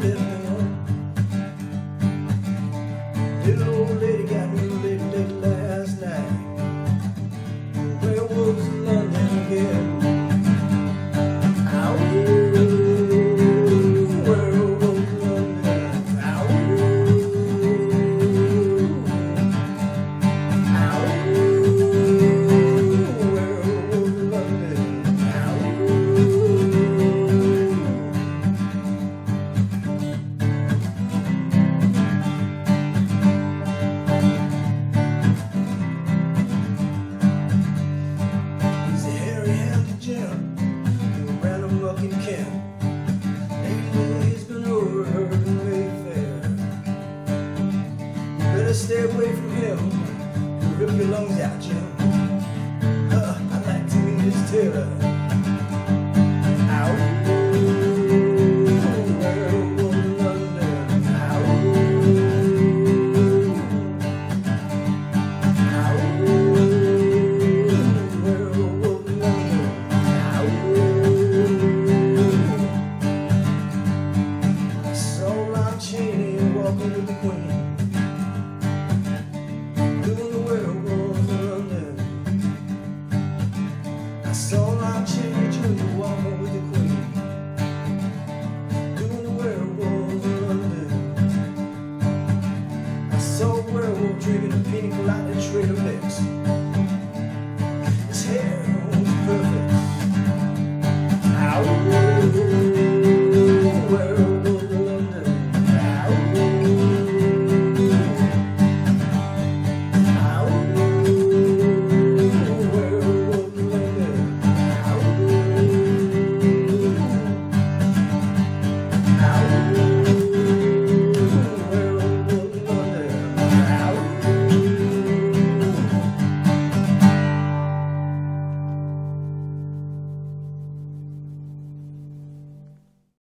Little old lady got me late last night. Werewolves in London again. Ow, werewolves in London. Ow, ow, werewolves in London. Ow. Jim, you ran amok in Kent. Lately he's been overheard in Mayfair. You better stay away from him. He'll rip your lungs out, Jim. I'd like to meet his tailor.